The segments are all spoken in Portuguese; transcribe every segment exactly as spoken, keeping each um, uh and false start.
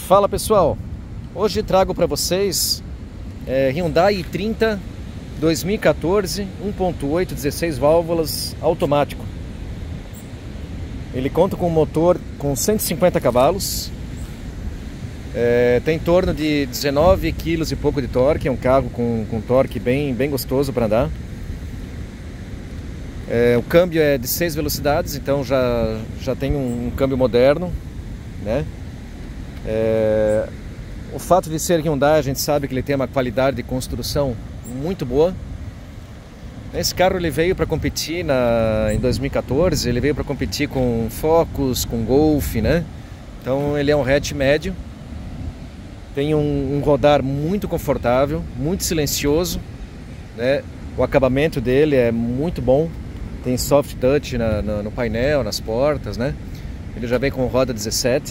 Fala pessoal, hoje trago para vocês é, Hyundai i trinta dois mil e quatorze um ponto oito, dezesseis válvulas automático. Ele conta com um motor com cento e cinquenta cavalos, é, tem em torno de dezenove quilos e pouco de torque, é um carro com, com torque bem, bem gostoso para andar. É, o câmbio é de seis velocidades, então já, já tem um, um câmbio moderno, né? É, o fato de ser Hyundai, a gente sabe que ele tem uma qualidade de construção muito boa. Esse carro ele veio para competir na, em dois mil e quatorze, ele veio para competir com Focus, com Golf, né? Então ele é um hatch médio, tem um, um rodar muito confortável, muito silencioso, né? O acabamento dele é muito bom, tem soft touch na, na, no painel, nas portas, né? Ele já vem com roda dezessete.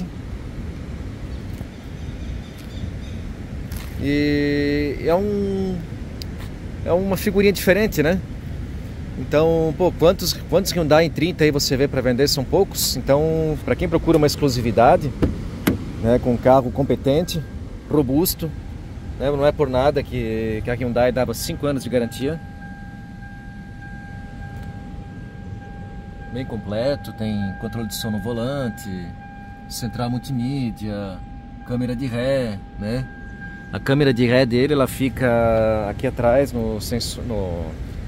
E é um é uma figurinha diferente, né? Então, pô, quantos quantos Hyundai i trinta aí você vê para vender são poucos. Então, para quem procura uma exclusividade, né, com um carro competente, robusto, né, não é por nada que, que a Hyundai dava cinco anos de garantia. Bem completo, tem controle de som no volante, central multimídia, câmera de ré, né? A câmera de ré dele, ela fica aqui atrás no, sensor, no,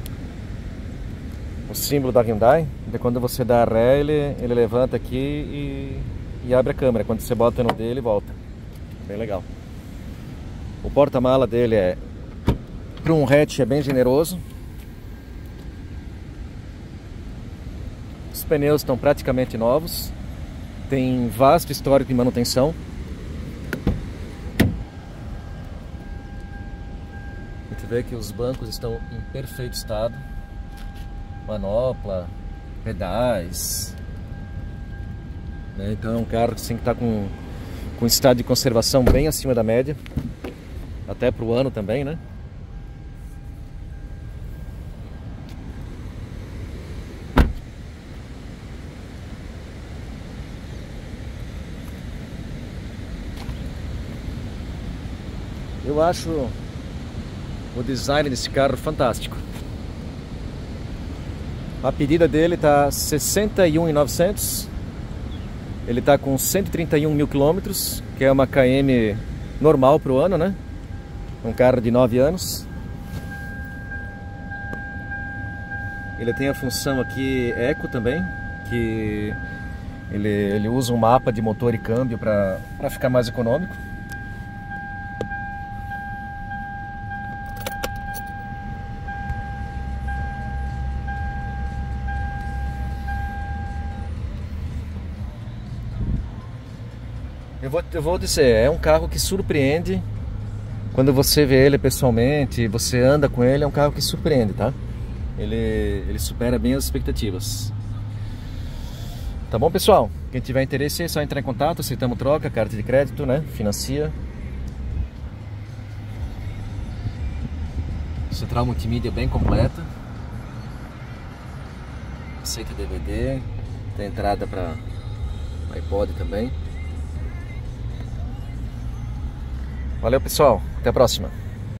no símbolo da Hyundai. E quando você dá ré, ele, ele levanta aqui e, e abre a câmera. Quando você bota no dele, volta. Bem legal. O porta-mala dele é, para um hatch, é bem generoso. Os pneus estão praticamente novos. Tem vasto histórico de manutenção. A gente vê que os bancos estão em perfeito estado. Manopla, pedais, né? Então é um carro que tem que estar com, com estado de conservação bem acima da média. Até para o ano também, né? Eu acho o design desse carro fantástico. A pedida dele está sessenta e um mil e novecentos. Ele está com cento e trinta e um mil quilômetros, que é uma K M normal para o ano, né? Um carro de nove anos. Ele tem a função aqui Eco também, que ele, ele usa um mapa de motor e câmbio para para ficar mais econômico. Eu vou, eu vou dizer, é um carro que surpreende. Quando você vê ele pessoalmente, você anda com ele, é um carro que surpreende, tá? Ele, ele supera bem as expectativas. Tá bom, pessoal? Quem tiver interesse é só entrar em contato, aceitamos troca, carta de crédito, né? Financia. Central multimídia bem completa. Aceita D V D, tem entrada para iPod também. Valeu, pessoal, até a próxima.